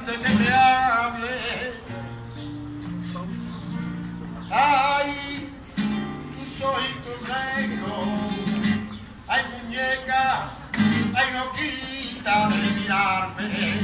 de que te hable. Ay, tus ojitos negros, ay muñeca, ay no quita de mirarme.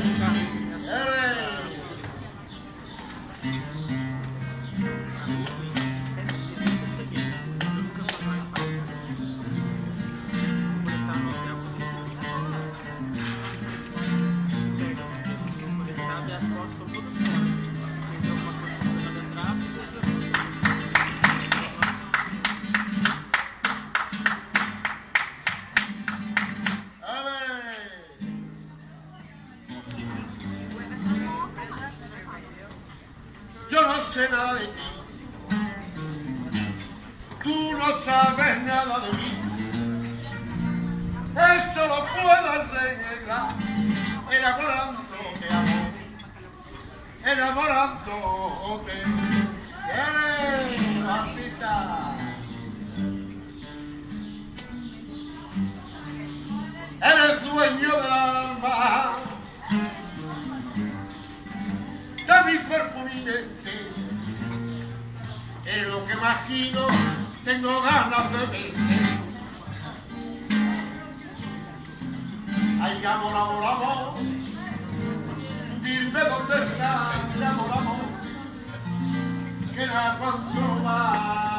Yo no sé nada de ti, tú no sabes nada de mí, eso lo puedo arreglar, enamorándote, amor, enamorándote, eres artista, eres dueño del alma, de mi cuerpo, mi mente, en lo que imagino tengo ganas de verte. Ay, amor, amor, amor, dime dónde estás, amor, amor, que era cuanto más.